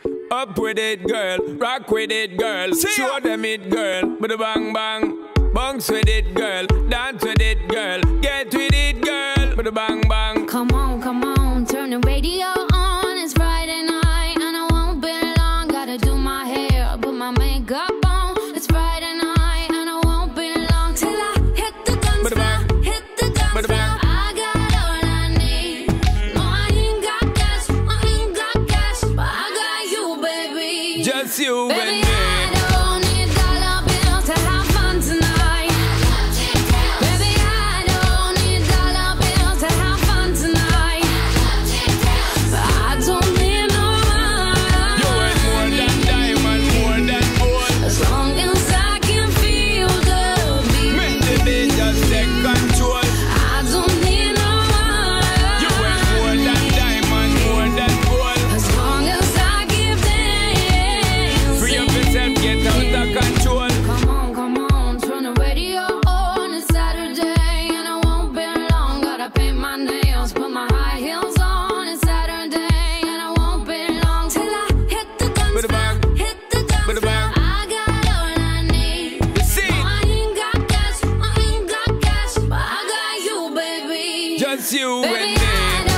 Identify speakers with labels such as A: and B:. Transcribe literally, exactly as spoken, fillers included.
A: Up with it, girl. Rock with it, girl. See Show ya. them it, girl. Bada bang bang. Bounce with it, girl. Dance with it, girl. Get with it, girl. Bada bang bang.
B: Come on, come on. Turn the radio on. It's Friday night and I won't be long. Gotta do my hair, put my makeup on. It's Friday night and I won't be long till I hit the dance floor. Hit the dance floor. I got all I need. No, I ain't got cash. I ain't got cash, but I got you, baby.
A: Just you
B: baby,
A: and me.
B: I don't need dollar bills to have fun tonight. Baby, I don't need dollar bills to have fun tonight. But I don't need no money.
A: You ain't more than diamond, more than gold.
B: As long as I can feel the beat.
A: Make the beat just take control.
B: I don't need no money.
A: You ain't more than diamond, more than gold.
B: As long as I give dance.
A: Free up yourself, get out of control.
B: Come on, come on, turn the radio on. It's Saturday and I won't be long. Gotta paint my nails, put my high heels on. It's Saturday and I won't be long till I hit the dance
A: Bada
B: floor.
A: bang.
B: Hit the dance
A: Bada
B: floor.
A: bang.
B: I got all I need.
A: You see?
B: No, I ain't got cash, I ain't got cash, but I got you, baby.
A: Just you
B: Baby,
A: and me.
B: I